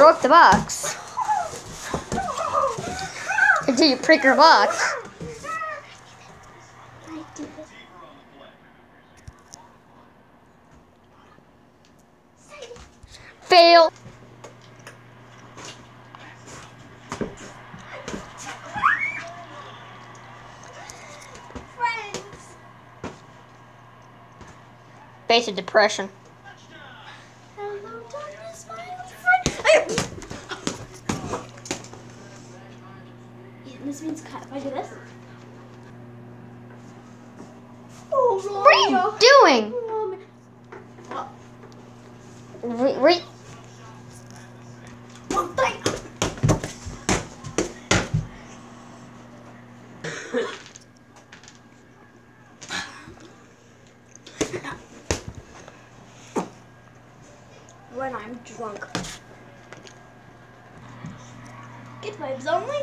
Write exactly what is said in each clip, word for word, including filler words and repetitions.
broke the box. Until you break your box. Fail. Face of depression. Hello, darkness, my old friend. Yeah, this means cut. If I do this. Oh, What are you doing? Oh, Re re one thing. When I'm drunk. Good vibes only.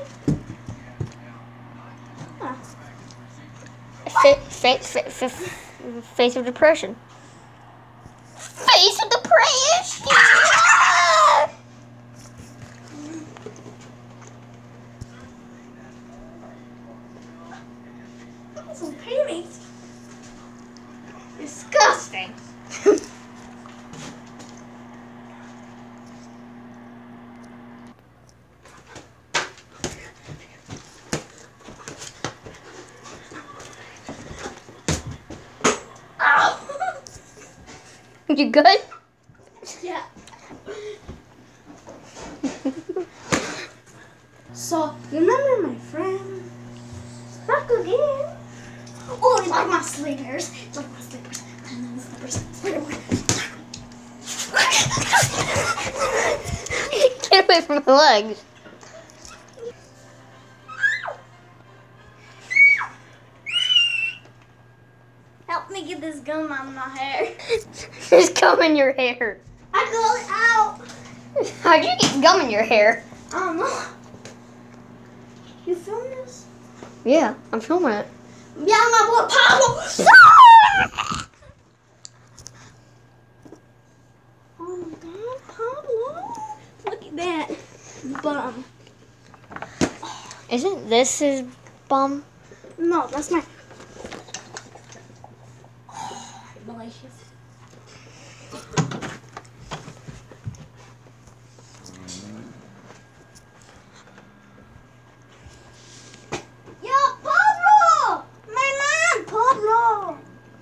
Huh. fa fa fa fa face of depression. Face of depression. Some paintings. Disgusting. You good? Yeah. So, remember my friend? Back again. Oh, it's like my sleepers. It's like my sleepers. And then the slippers. Get away from my legs. Help me get this gum out of my hair. There's gum in your hair. I got it out. How'd you get gum in your hair? I don't know. You film this? Yeah, I'm filming it. Yeah, my boy Pablo. Oh my God, Pablo! Look at that bum. Isn't this his bum? No, that's my. Delicious. Yo, Pablo! My man, Pablo!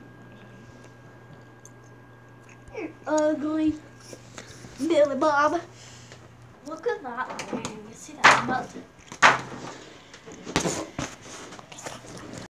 You're ugly. Billy Bob. Look at that. You see that melted.